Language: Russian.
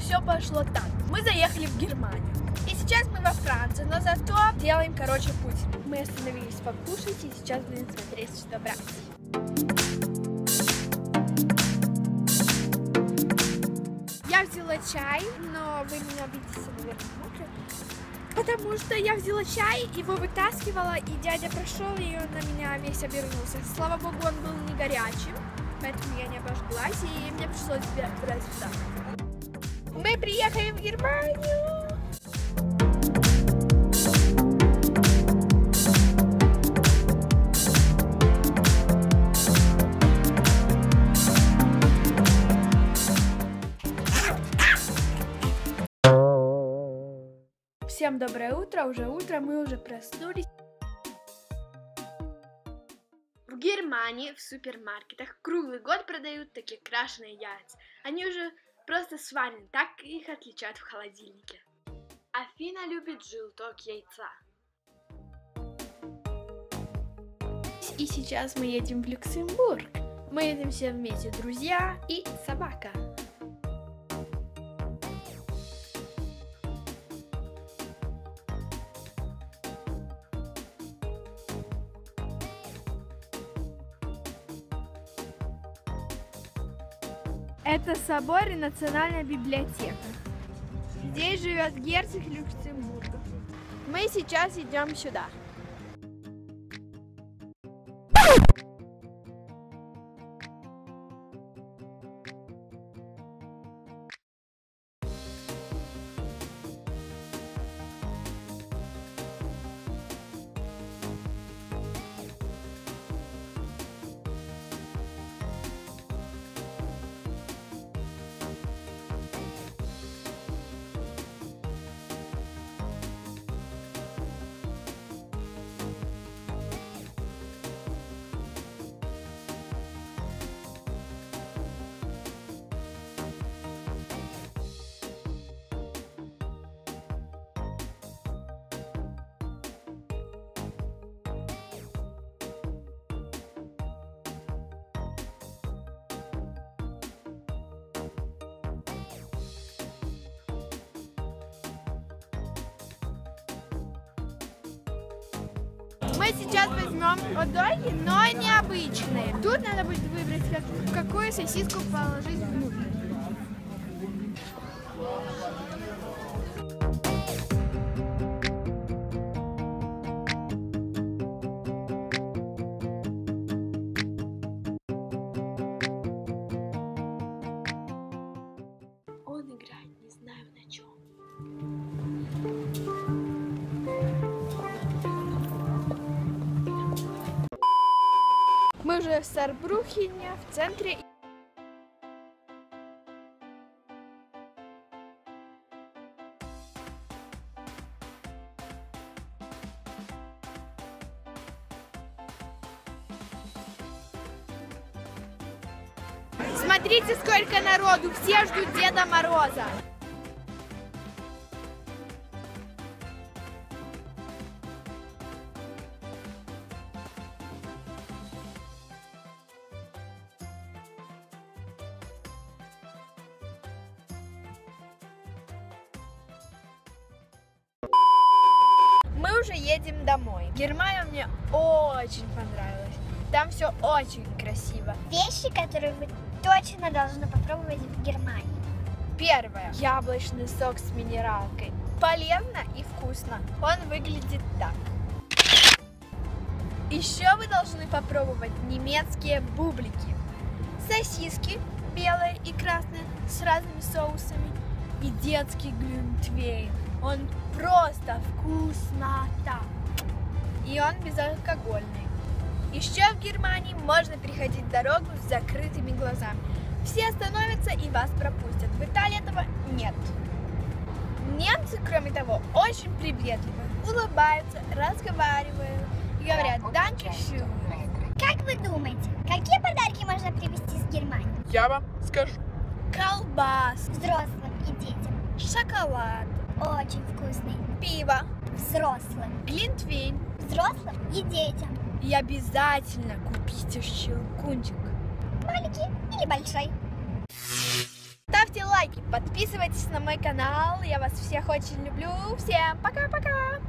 все пошло так. Мы заехали в Германию. И сейчас мы во Франции, но зато делаем, путь. Мы остановились покушать и сейчас будем смотреть, что брать. Я взяла чай, но вы меня обидите, наверное, потому что я взяла чай, его вытаскивала, и дядя прошел, и он на меня весь обернулся. Слава богу, он был не горячим, поэтому я не обожглась, и мне пришлось брать сюда. Мы приехали в Германию! Всем доброе утро, уже утро, мы уже проснулись. В Германии в супермаркетах круглый год продают такие крашеные яйца. Они уже просто сварены, так их отличают в холодильнике. Афина любит желток яйца. И сейчас мы едем в Люксембург. Мы едем все вместе, друзья и собака. Это собор и национальная библиотека. Здесь живет герцог Люксембурга. Мы сейчас идем сюда. Мы сейчас возьмем хот-доги, но необычные. Тут надо будет выбрать, какую сосиску положить внутрь. Он играет, не знаю на чем. Мы уже в Сарбрюхене, в центре. Смотрите, сколько народу! Все ждут Деда Мороза! Мы уже едем домой. Германия мне очень понравилась. Там все очень красиво. Вещи, которые вы точно должны попробовать в Германии. Первое. Яблочный сок с минералкой. Полезно и вкусно. Он выглядит так. Еще вы должны попробовать немецкие бублики. Сосиски белые и красные с разными соусами. И детский глинтвейн. Он просто вкуснота. И он безалкогольный. Еще в Германии можно переходить дорогу с закрытыми глазами. Все остановятся и вас пропустят. В Италии этого нет. Немцы, кроме того, очень приветливы, улыбаются, разговаривают и говорят «Danke schön». Как вы думаете, какие подарки можно привезти с Германии? Я вам скажу. Колбас, Взрослым и детям. шоколад, Очень вкусный. пиво, Взрослым. глинтвейн. Взрослым и детям. И обязательно купите щелкунчик. Маленький или большой. Ставьте ставьте лайки, подписывайтесь на мой канал. Я вас всех очень люблю. Всем пока-пока!